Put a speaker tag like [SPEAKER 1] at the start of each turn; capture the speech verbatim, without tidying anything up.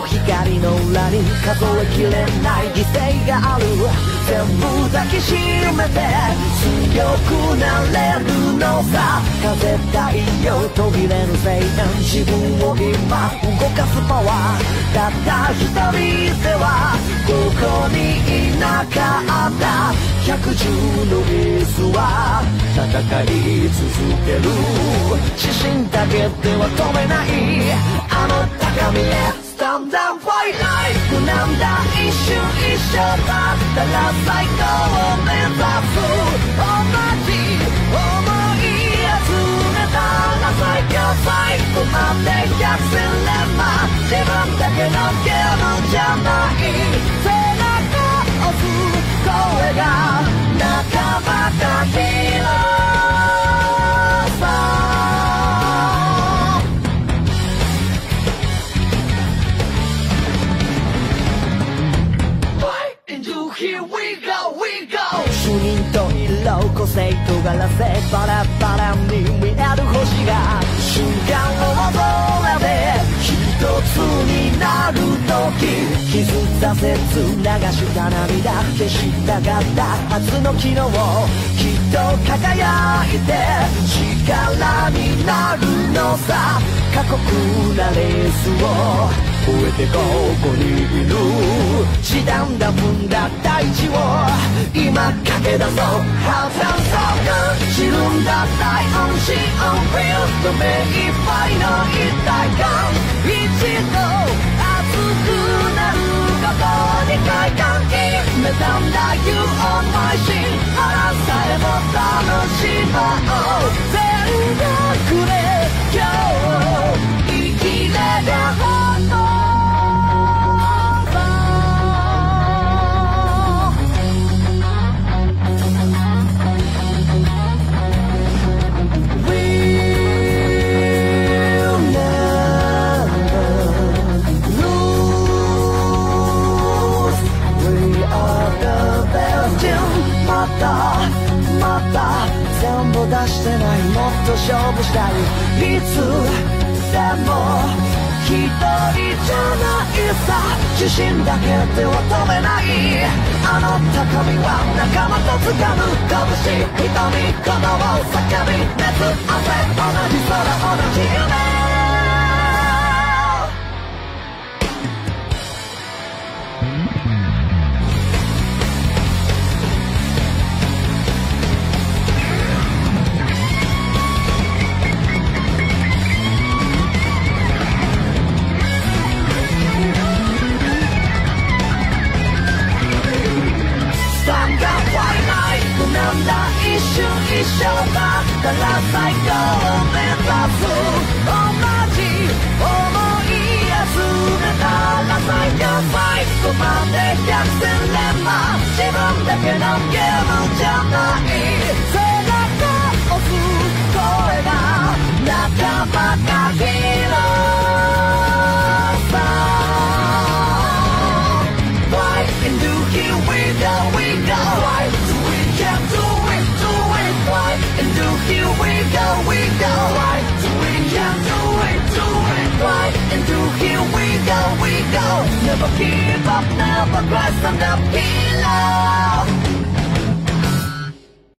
[SPEAKER 1] 光の裏に数えきれない犠牲がある。全部抱きしめて強くなれるのさ。風太陽途切れぬ声援、自分を今動かすパワー。たった一人ではここにいなかった。百獣のエースは戦い続ける。自信だけでは止めない、あの高みへスタンダーファイライフなんだ。一瞬一生だったら最高を目指す。同じ想い集めたら最強最後まで百戦錬磨。自分だけのゲームじゃない、背中押す声が仲間たちのさ。Here we go, we go. 主任と色個性とがらせバラバラに見える星が瞬間を恐れて一つになる時、傷挫折流した涙消したがった初の昨日をきっと輝いて力になるのさ。過酷なレースを超えてここにいる。時短だ踏んだ大地を今駆け出そう。ハートンソーク散るんだ大安心オンフィールド、目いっぱいの一体感。一度熱くなることに快感、決めたんだ You are my sin。 あらさえも楽しもう。全力で今日生きれた本当。またまた全部出してない、もっと勝負したい。いつでも一人じゃないさ。自信だけでは止めない、あの高みは仲間と掴む拳。瞳、鼓動、叫び、熱、汗、同じ空、同じ夢。なんだ一瞬一生だったら最高を目指す。同じ想い集めたら最強最後まで百戦錬磨。自分だけのゲームじゃない、背中押す声が仲間たちのさ。 Fly into here we go we go, why do we can't do it do it, fly into here we go we go, why do we can't do it do it, fly into here we go we go, never give up never cry, stand up, heal up.